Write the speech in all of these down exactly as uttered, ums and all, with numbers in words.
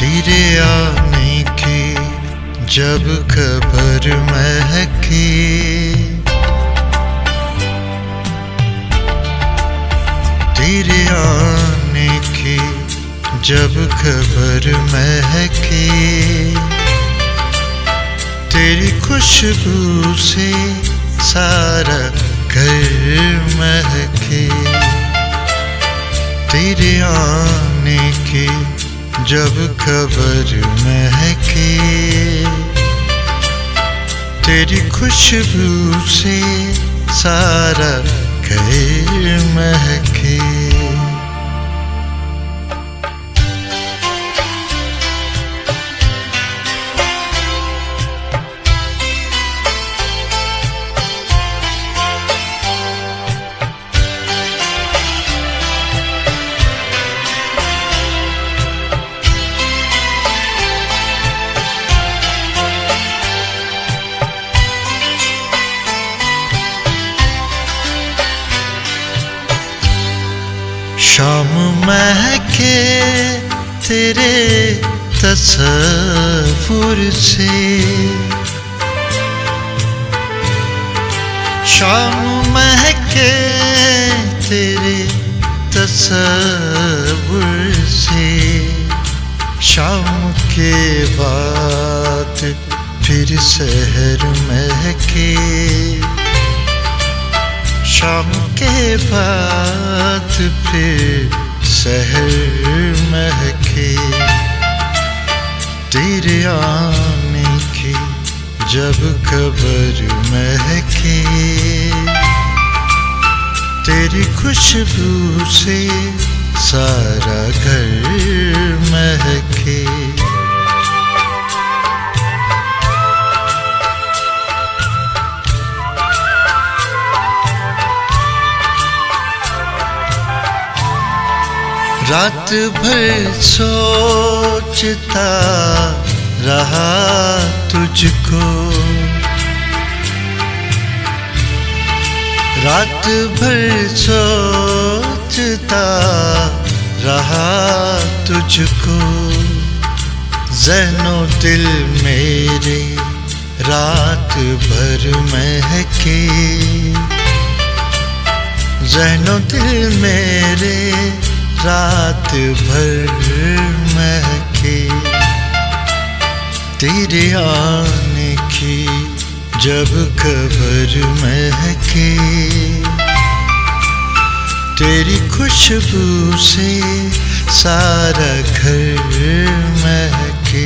तेरे आने की जब खबर महके, तेरे आने की जब खबर महके, तेरी खुशबू से सारा घर महके। तेरे आने की जब खबर महके, तेरी खुशबू से सारा घर महके। शाम महके तेरे तस्वुर से, शाम महके तेरे तस्वुर से, शाम के बाद फिर शहर महके, शाम के बाद फिर शहर महके। तेरे आने की जब खबर महके, तेरी खुशबू से सारा घर महके। रात भर सोचता रहा तुझको, रात भर सोचता रहा तुझको। ज़हनो दिल मेरे रात भर महके, ज़हनो दिल मेरे रात भर महके। तेरे आने की जब खबर महके, तेरी खुशबू से सारा घर महके।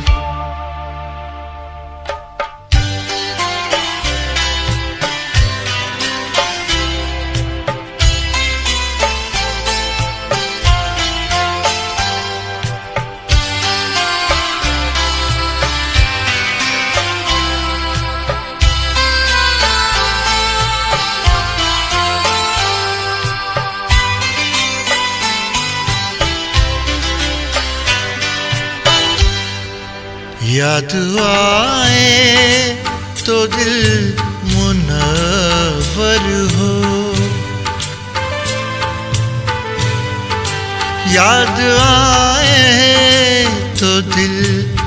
याद आए तो दिल मुनव्वर हो, याद आए तो दिल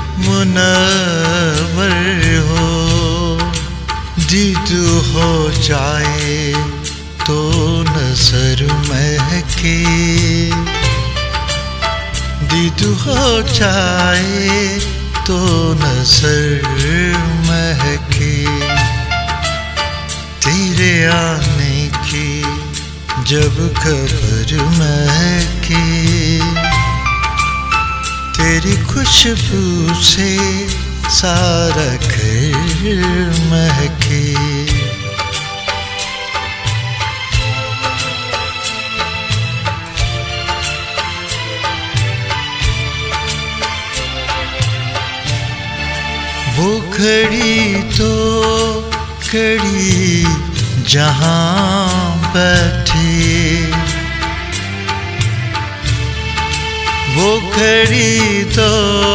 मुनव्वर हो। दीद हो जाए तो नजर महके, दीद हो जाए तो नजर महके। तेरे आने की जब खबर महके, तेरी खुशबू से सारा घर महके। वो घड़ी तो घड़ी जहाँ बैठे, वो घड़ी तो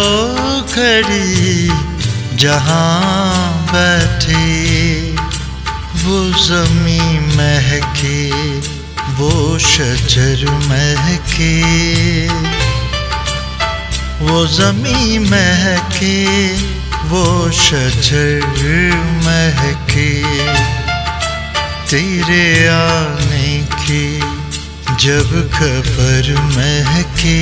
घड़ी जहाँ बैठे। वो ज़मीं महके, वो शजर महके, वो ज़मीं महके, वो शजर महके, तेरे आने की जब खबर महके,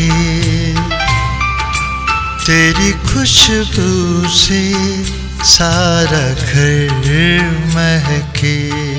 तेरी खुशबू से सारा घर महके।